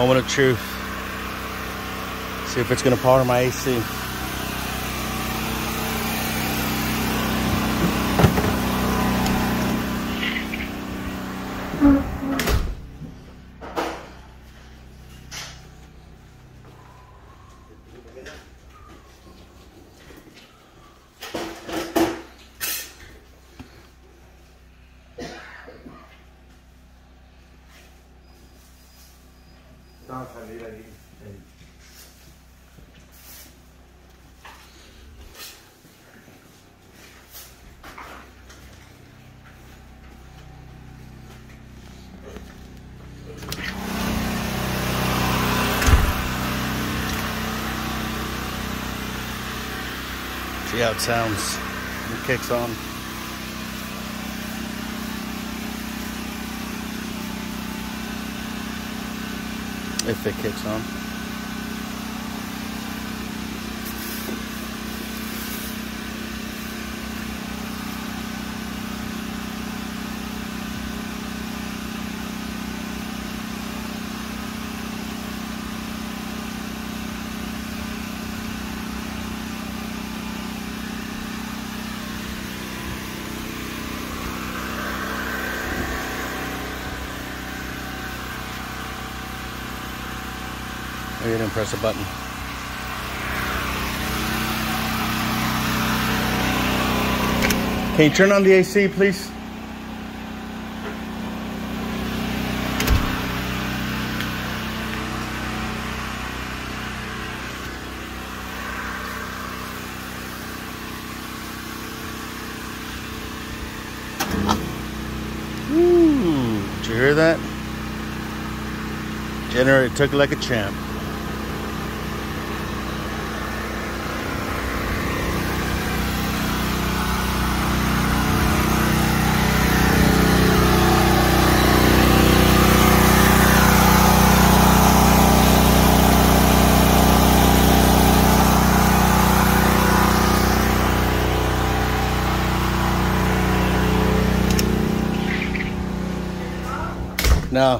Moment of truth. See if it's gonna power my AC. See how it sounds when it kicks on. If it kicks on. Oh, you didn't press a button. Can you turn on the AC, please? Ooh, did you hear that? Generator took like a champ. No.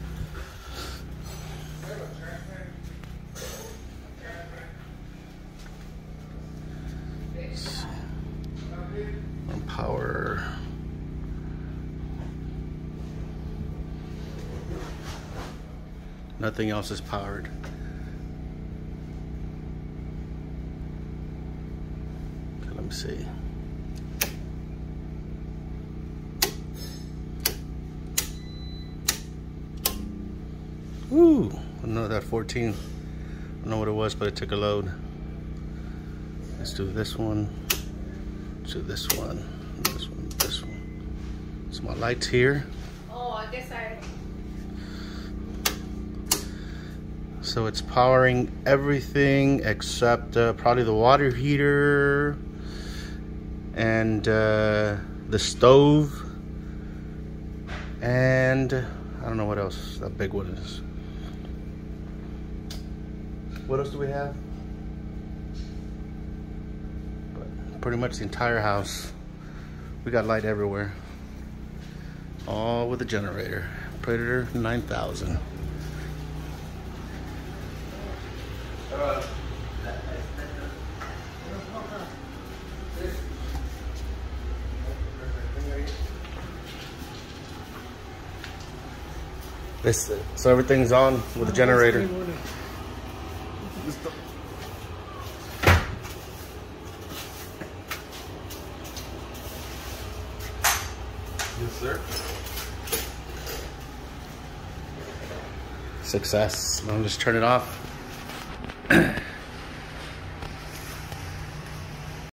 Power. Nothing else is powered. Okay, let me see. Woo! I know that 14. I don't know what it was, but it took a load. Let's do this one. Let's do this one. This one. This one. So my light's here. Oh, I guess I. So it's powering everything except probably the water heater and the stove, and I don't know what else that big one is. What else do we have? But pretty much the entire house. We got light everywhere. All with the generator. Predator 9000. So everything's on with the generator. Yes, sir. Success. I'll just turn it off.